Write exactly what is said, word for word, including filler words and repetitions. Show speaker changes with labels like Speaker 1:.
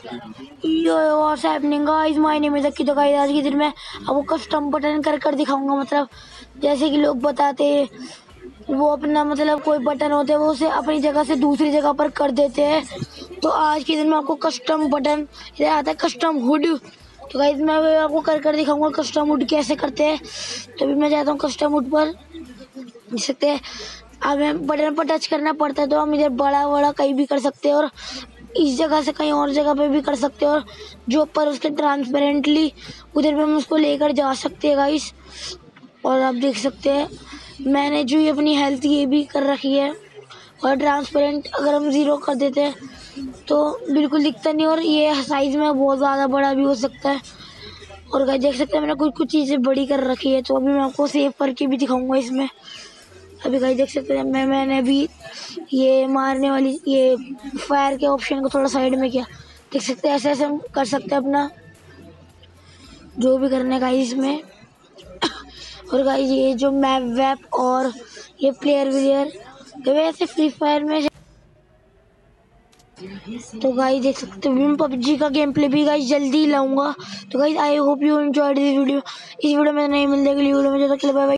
Speaker 1: Yo what's happening guys, my name is Akki. तो guys आज के दिन में आपको कस्टम बटन कर कर दिखाऊंगा। मतलब जैसे कि लोग बताते हैं वो अपना मतलब कोई बटन होते हैं वो उसे अपनी जगह से दूसरी जगह पर कर देते हैं। तो आज के दिन में आपको कस्टम बटन इधर आता है, कस्टम हुड। तो गाइस मैं आपको कर कर दिखाऊंगा कस्टम हुड कैसे करते हैं। तो अभी मैं जाता हूँ कस्टम हुड पर। देख सकते हैं हमें बटन पर टच करना पड़ता है, तो हम इधर बड़ा बड़ा कहीं भी कर सकते हैं और इस जगह से कहीं और जगह पे भी कर सकते हैं। और जो ऊपर उसके ट्रांसपेरेंटली उधर भी हम उसको लेकर जा सकते हैं गाइस। और आप देख सकते हैं मैंने जो ये अपनी हेल्थ ये भी कर रखी है। और ट्रांसपेरेंट अगर हम ज़ीरो कर देते हैं तो बिल्कुल दिखता नहीं, और ये साइज़ में बहुत ज़्यादा बड़ा भी हो सकता है। और गाइस देख सकते हैं मैंने कुछ कुछ चीज़ें बड़ी कर रखी है, तो अभी मैं आपको सेव करके भी दिखाऊंगा इसमें। अभी गाइस देख सकते हैं मैं मैंने भी ये मारने वाली ये फायर के ऑप्शन को थोड़ा साइड में किया। देख सकते हैं ऐसे ऐसे हम कर सकते हैं अपना जो भी करने का इसमें। और गाइस ये जो मैप वैप और ये प्लेयर विलियर वैसे फ्री फायर में। तो गाइस देख सकते हो मैं पबजी का गेम प्ले भी गाइस जल्दी लाऊंगा। तो guys I hope you enjoyed this video. इस वीडियो में नहीं मिलने के लिए वीडियो में जो बाय बाय।